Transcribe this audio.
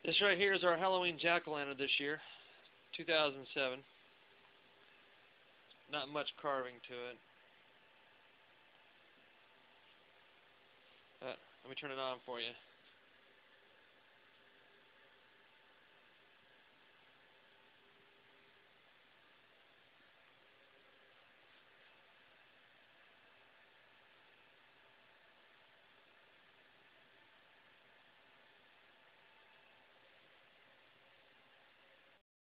This right here is our Halloween jack-o'-lantern this year, 2007. Not much carving to it. Let me turn it on for you.